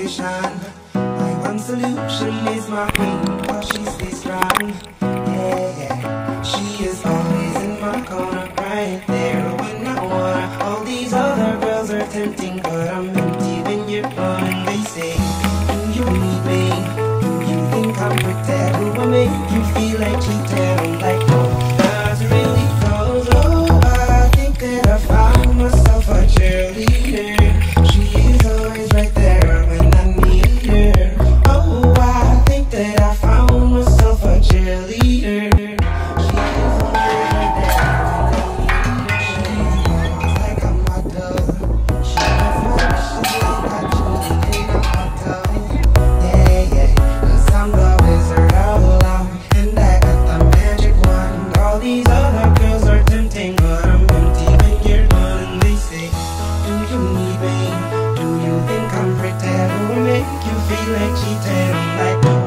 motivation. My one solution is my queen, cause she stays strong. Yeah, yeah. She is always in my corner, right there when I wanna. All these other girls are tempting, but I'm empty when you're gone. And they say, do you need me? Do you think I'm pretend? Do I make you feel like cheating? I'm like, no, not really, cause oh, I think that I found myself a cheerleader. She is always right there when I need her. Oh, I think that I found myself a cheerleader. She is always right there when I need her. She is like a model. She knows my wishes like I truly in a hotel. Yeah, yeah, cause I'm the wizard all along, and I got the magic wand. All these other girls are tempting, but I'm empty when you're gone. And they say, do you need me? Do you think I'm pretend? Do I make you feel like cheating? I'm like,